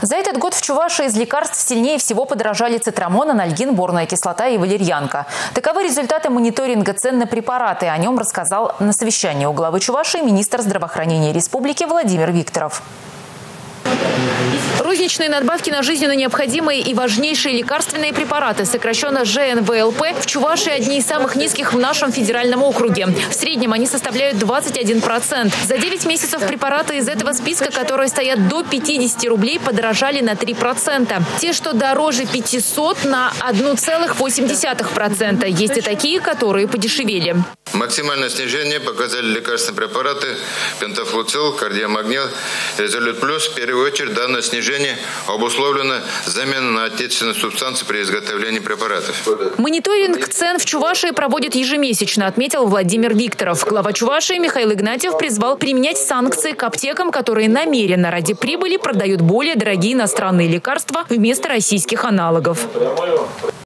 За этот год в Чувашии из лекарств сильнее всего подорожали цитрамон, анальгин, борная кислота и валерьянка. Таковы результаты мониторинга цен на препараты. О нем рассказал на совещании у главы Чувашии министр здравоохранения республики Владимир Викторов. Розничные надбавки на жизненно необходимые и важнейшие лекарственные препараты, сокращенно ЖНВЛП, в Чувашии одни из самых низких в нашем федеральном округе. В среднем они составляют 21%. За 9 месяцев препараты из этого списка, которые стоят до 50 рублей, подорожали на 3%. Те, что дороже 500, на 1,8%. Есть и такие, которые подешевели. Максимальное снижение показали лекарственные препараты пентафлуцил, кардиомагнил, резолют плюс. В первую очередь данное снижение обусловлено заменой на отечественные субстанции при изготовлении препаратов. Мониторинг цен в Чувашии проводит ежемесячно, отметил Владимир Викторов. Глава Чувашии Михаил Игнатьев призвал применять санкции к аптекам, которые намеренно ради прибыли продают более дорогие иностранные лекарства вместо российских аналогов.